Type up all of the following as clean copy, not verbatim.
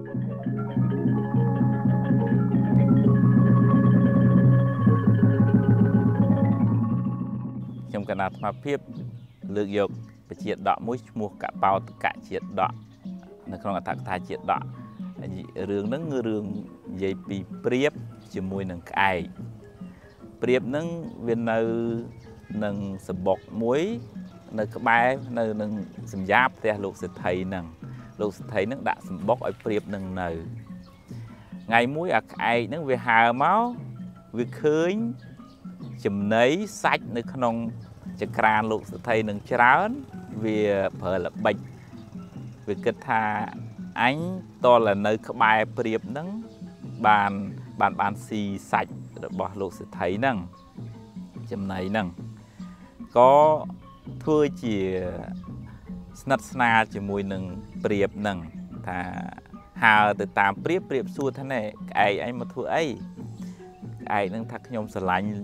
ខ្ញុំកណាត់មកភាពលើកយកបជាដកមួយឈ្មោះកបោតកជាដកនៅក្នុងអត្ថកថាជាដករឿងហ្នឹងគឺរឿងនិយាយពីព្រាបជាមួយនឹងក្អែកព្រាបហ្នឹងវានៅនឹងសបុកមួយនៅក្បែរនៅនឹងសម្យ៉ាផ្ទះលោកសេដ្ឋីហ្នឹងលោកសេដ្ឋីហ្នឹងដាក់សម្បុកឲ្យព្រាបហ្នឹងនៅថ្ងៃមួយអាក្អែកហ្នឹងវាហើមកវាឃើញចំណីសាច់នៅក្នុងចក្រានលោកសេដ្ឋីនឹងច្រើនវាប្រើល្បិចវាគិតថាអញតលនៅក្បែរព្រាបហ្នឹងបានស៊ីសាច់របស់លោកសេដ្ឋីហ្នឹងចំណីហ្នឹងក៏ធ្វើជាស្និទ្ធស្នាលជាមួយនឹងព្រាបហ្នឹងថាហើទៅតាមព្រាបសួរថាណែក្អែកអញមកធ្វើអីក្អែកហ្នឹងថាខ្ញុំស្រឡាញ់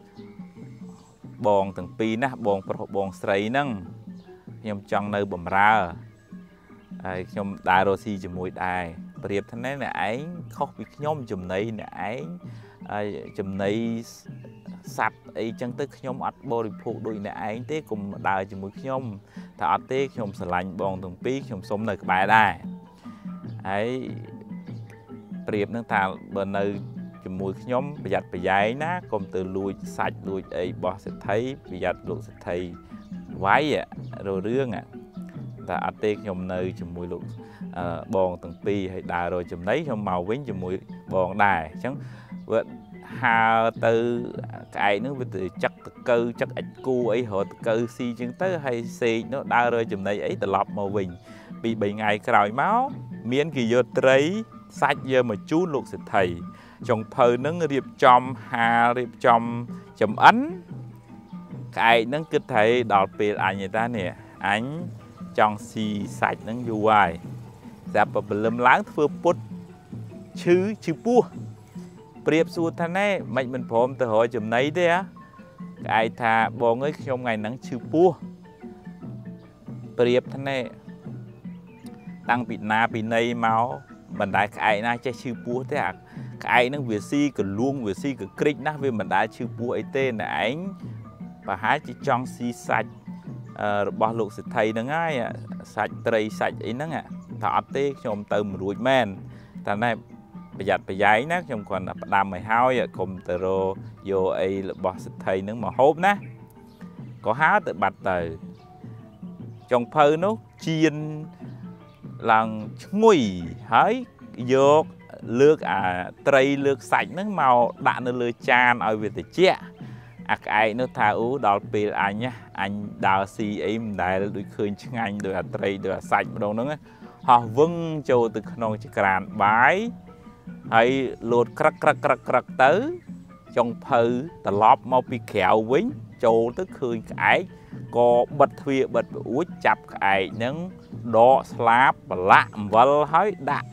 បងទាំងពីរណាបងប្រុសបងស្រីហ្នឹងខ្ញុំចង់នៅបំរើហើយខ្ញុំដើររស់ស៊ីជាមួយដែរព្រាបថាណែអ្នកឯងខុសពីខ្ញុំចំណីអ្នកឯងហើយចំណីសัตว์អីចឹងទៅខ្ញុំអត់បរិភោគដូចអ្នកឯងទេកុំដើរជាមួយខ្ញុំថាអត់ទេខ្ញុំស្រឡាញ់បងទាំងពីរខ្ញុំសុំនៅក្បែរដែរហើយព្រាបនឹងថាបើនៅជាមួយខ្ញុំប្រយ័ត្នប្រយែងណាកុំទៅលួចសាច់លួចអីរបស់សេដ្ឋីប្រយ័ត្នលោកសេដ្ឋីវាយរឿងតែអត់ទេខ្ញុំនៅជាមួយលោកបងទាំងពីរហើយដើររកចំណីខ្ញុំមកវិញជាមួយបងដែរអញ្ចឹងវាហើទៅក្អែកនោះវាទៅចឹកតកៅចឹកអិចគូអីរត់តកៅស៊ីអញ្ចឹងទៅហើយសេកនោះដើររកចំណីអីត្រឡប់មកវិញពី3ថ្ងៃក្រោយមកមានគេយកត្រីសាច់យកមកជូនលោកសេដ្ឋីចុងភៅនឹងរៀបចំហាលរៀបចំចំអិនក្អែកនឹងគិតថាដល់ពេលអញតានេះអញចង់ស៊ីសាច់នឹងយូរហើយស្រាប់ព្រលឹមឡើងធ្វើពុតឈឺពោះព្រាបសួរថាណែមិនមិនព្រមទៅរកចំណីទេក្អែកថាបងអើយខ្ញុំថ្ងៃហ្នឹងឈឺពោះព្រាបថាណែតាំងពីណាពីណីមកមិនដែលក្អែកណាចេះឈឺពោះទេអាក្អែកហ្នឹងវាស៊ីកលួងវាស៊ីកក្រិចណាស់វាមិនដែលឈឺពោះអីទេណែឯងប្រហែលជាចង់ស៊ីសាច់របស់លោកសេដ្ឋីហ្នឹងហើយសាច់ត្រីសាច់អីហ្នឹងថាអត់ទេខ្ញុំទៅមិនរួចមែនតែណែប្រយ័ត្នប្រយែងណាខ្ញុំគ្រាន់តែផ្ដាំឲ្យហើយកុំទៅរយកអីរបស់សេដ្ឋីហ្នឹងមកហូបណាក៏ហើទៅបាត់ទៅចុងភៅនោះជៀនឡើងឈ្ងុយហើយយកលើកអាត្រីលើកសាច់ហ្នឹងមកដាក់នៅលើចានឲ្យវាត្រជាក់អាក្អែកនោះថាអូដល់ពេលអញដើរស៊ីអីមិនដែលដូចឃើញឆ្ងាញ់ដោយអាត្រីដោយអាសាច់ម្ដងហ្នឹងហោះវឹងចូលទៅក្នុងចក្រានបាយហើយលោតក្រឹកទៅចុងភៅត្រឡប់មកពីក្រៅវិញចូលទៅឃើញក្អែកក៏បិទទ្វារបិទប្អួចចាប់ក្អែកហ្នឹងដកស្លាបប្រឡាក់អំបិលហើយដាក់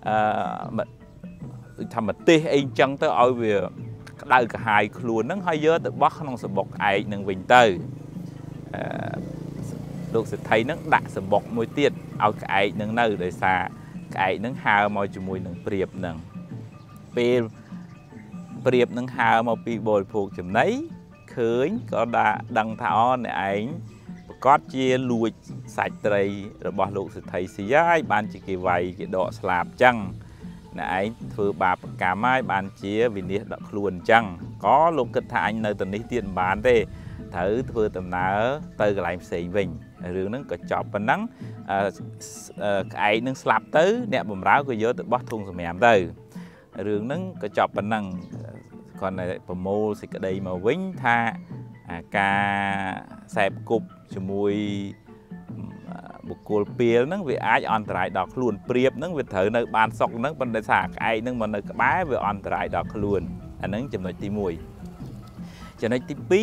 ដូចថាម្ទេសអីចឹងទៅឲ្យវាក្តៅក្រហាយខ្លួនហ្នឹងហើយយកទៅបោះក្នុងសបុកក្អែកហ្នឹងវិញទៅលោកសេដ្ឋីហ្នឹងដាក់សបុកមួយទៀតឲ្យក្អែកហ្នឹងនៅដោយសារក្អែកហ្នឹងហើមកជាមួយនឹងព្រាបហ្នឹងពេលព្រាបហ្នឹងហើមកពីបរិភោគចំណីឃើញក៏ដឹងថាអូអ្នកឯងប្រកាសជាលួចសាច់ត្រីរបស់លោកសេដ្ឋីស៊ីហើយបានជាគេវាយគេដកស្លាបចឹងអ្នកឯងធ្វើបាបកម្មហើយបានជាវិនិច្ឆ័យដាក់ខ្លួនអញ្ចឹងក៏លោកគិតថាអញនៅទៅនេះទៀតមិនបានទេត្រូវធ្វើដំណើរទៅកន្លែងផ្សេងវិញរឿងហ្នឹងក៏ចប់ប៉ុណ្ណឹងក្អែកនឹងស្លាប់ទៅអ្នកបម្រើក៏យកទៅបោះធុងសម្រាមទៅរឿងហ្នឹងក៏ចប់ប៉ុណ្ណឹងគាត់តែប្រមូលសេចក្តីមកវិញថាការសែបគប់ជាមួយបុគ្គលពីលហ្នឹងវាអាចអន្តរាយដល់ខ្លួនព្រាបហ្នឹងវាត្រូវនៅបានសុកហ្នឹងប៉ុន្តែថាក្អែកហ្នឹងមកនៅក្បែរវាអន្តរាយដល់ខ្លួនអាហ្នឹងចំណុចទី1ចំណុចទី2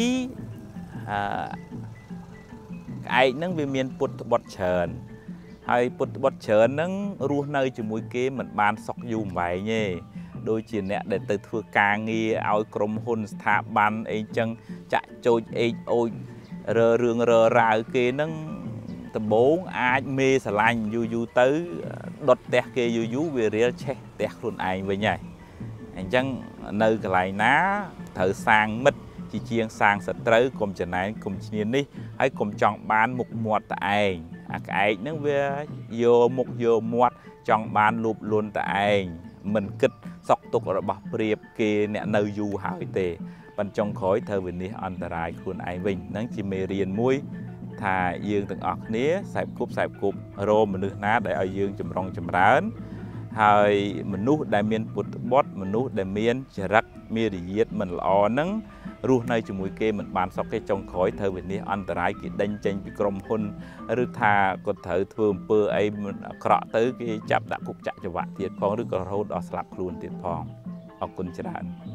ក្អែកហ្នឹងវាមានពុតបុត្រច្រើនហើយពុតបុត្រច្រើនហ្នឹងរស់នៅជាមួយគេមិនបានសុកយូរអង្វែងទេដូចជាអ្នកដែលទៅធ្វើការងារឲ្យក្រុមហ៊ុនស្ថាប័នអីចឹងចាក់ចោចអេចអូចរឿងរើរាវគេហ្នឹងដំបូងអាចមេស្រឡាញ់យូរទៅ đột tẹt kê yu về riêng che tẹt luôn ai với nhảy anh chăng nơi cái lại ná thở sang mất chỉ chiang sang sật tới cùng trận này cùng chiến đi hãy cùng chọn ban một muột tại cái nó về vô muột chọn ban lụp luôn tại mình kịch sọc tục ở bọc riệp kê nè nơi du hỏi tề bên trong khói thơ về ní anh ta rai khuôn ai vinh nắng chỉ mê riêng mũi thà dương từng ọt nía sạp cúp rô mình nước ná để ở dương chùm rong chùm ránហើយមនុស្សដែលមានពុទ្ធបុត្រមនុស្សដែលមានចរិតមានរិយាមិនល្អហ្នឹងរស់នៅជាមួយគេមិនបានសុខទេចុងក្រោយត្រូវវិនិច្ឆ័យអន្តរាយគេដេញចេញពីក្រុមហ៊ុនឬថាគាត់ត្រូវធ្វើអំពើអីអាក្រក់ទៅគេចាប់ដាក់គុកចាក់ចង្វាក់ទៀតផងឬក៏រហូតដល់ស្លាប់ខ្លួនទៀតផងអរគុណច្រើន